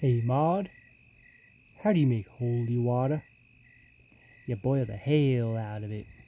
Hey Maud, how do you make holy water? You boil the hell out of it.